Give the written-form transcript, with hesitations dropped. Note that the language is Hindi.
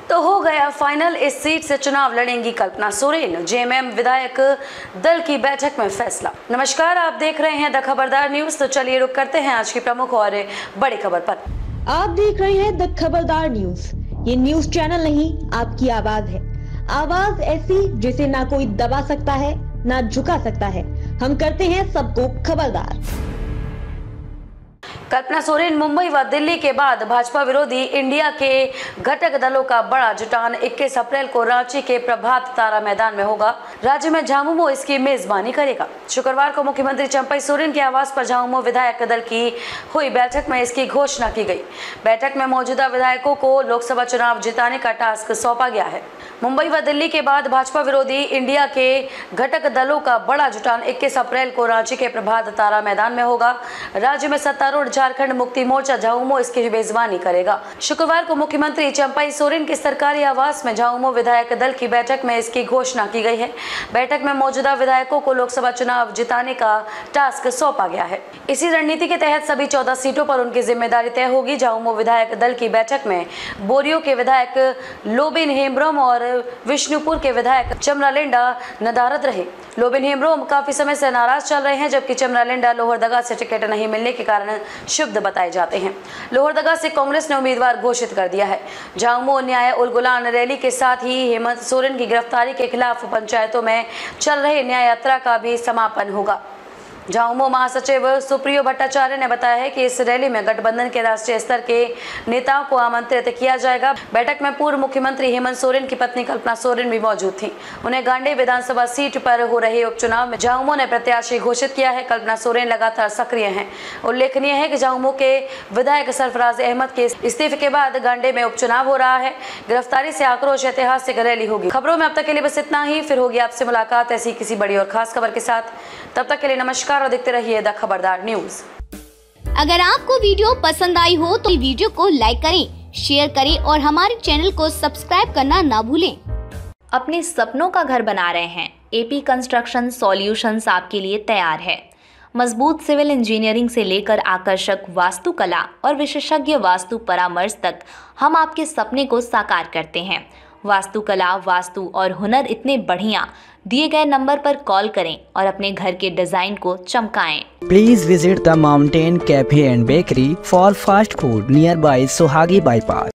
तो हो गया फाइनल, इस सीट से चुनाव लड़ेंगी कल्पना सोरेन। जेएमएम विधायक दल की बैठक में फैसला। नमस्कार, आप देख रहे हैं द खबरदार न्यूज। तो चलिए रुक करते हैं आज की प्रमुख और बड़ी खबर पर। आप देख रहे हैं द खबरदार न्यूज। ये न्यूज चैनल नहीं, आपकी आवाज है। आवाज ऐसी जिसे ना कोई दबा सकता है ना झुका सकता है। हम करते हैं सबको खबरदार। कल्पना सोरेन मुंबई व दिल्ली के बाद भाजपा विरोधी इंडिया के घटक दलों का बड़ा जुटान 21 अप्रैल को रांची के प्रभात तारा मैदान में होगा। राज्य में झामुमो इसकी मेजबानी करेगा। शुक्रवार को मुख्यमंत्री चंपई सोरेन के आवास पर झामुमो विधायक दल की हुई बैठक में इसकी घोषणा की गई। बैठक में मौजूदा विधायकों को लोकसभा चुनाव जिताने का टास्क सौंपा गया है। मुंबई व दिल्ली के बाद भाजपा विरोधी इंडिया के घटक दलों का बड़ा जुटान 21 अप्रैल को रांची के प्रभात तारा मैदान में होगा। राज्य में सत्तारूढ़ झारखंड मुक्ति मोर्चा झामुमो इसकी मेजबानी करेगा। शुक्रवार को मुख्यमंत्री चंपई सोरेन के सरकारी आवास में झामुमो विधायक दल की बैठक में इसकी घोषणा की गई है। बैठक में मौजूदा विधायकों को लोकसभा चुनाव जिताने का टास्क सौंपा गया है। इसी रणनीति के तहत सभी 14 सीटों पर उनकी जिम्मेदारी तय होगी। झामुमो विधायक दल की बैठक में बोरियो के विधायक लोबिन हेम्ब्रोम और विष्णुपुर के विधायक चमरालिंडा नदारद रहे। लोबिन हेम्ब्रोम काफी समय से नाराज चल रहे हैं, जबकि चमरालिंडा लोहरदगा से टिकट नहीं मिलने के कारण शुभ बताए जाते हैं। लोहरदगा से कांग्रेस ने उम्मीदवार घोषित कर दिया है। झामुमो न्याय उलगुलान रैली के साथ ही हेमंत सोरेन की गिरफ्तारी के खिलाफ पंचायतों में चल रहे न्याय यात्रा का भी समापन होगा। झामुमो महासचिव सुप्रियो भट्टाचार्य ने बताया है कि इस रैली में गठबंधन के राष्ट्रीय स्तर के नेताओं को आमंत्रित किया जाएगा। बैठक में पूर्व मुख्यमंत्री हेमंत सोरेन की पत्नी कल्पना सोरेन भी मौजूद थी। उन्हें गांडी विधानसभा सीट पर हो रहे उपचुनाव में झामुमो ने प्रत्याशी घोषित किया है। कल्पना सोरेन लगातार सक्रिय हैं। उल्लेखनीय है कि झामुमो के विधायक सरफराज अहमद के इस्तीफे के बाद गांडी में उपचुनाव हो रहा है। गिरफ्तारी से आक्रोश ऐतिहासिक रैली होगी। खबरों में अब तक के लिए बस इतना ही। फिर होगी आपसे मुलाकात ऐसी किसी बड़ी और खास खबर के साथ। तब तक के लिए नमस्कार और देखते रहिए द खबरदार न्यूज। अगर आपको वीडियो पसंद आई हो तो वीडियो को लाइक करें, शेयर करें और हमारे चैनल को सब्सक्राइब करना ना भूलें। अपने सपनों का घर बना रहे हैं? एपी कंस्ट्रक्शन सॉल्यूशंस आपके लिए तैयार है। मजबूत सिविल इंजीनियरिंग से लेकर आकर्षक वास्तुकला और विशेषज्ञ वास्तु परामर्श तक हम आपके सपने को साकार करते हैं। वास्तुकला, वास्तु और हुनर इतने बढ़िया। दिए गए नंबर पर कॉल करें और अपने घर के डिजाइन को चमकाएं। Please visit the Mountain Cafe and Bakery for fast food nearby Sohagi Bypass.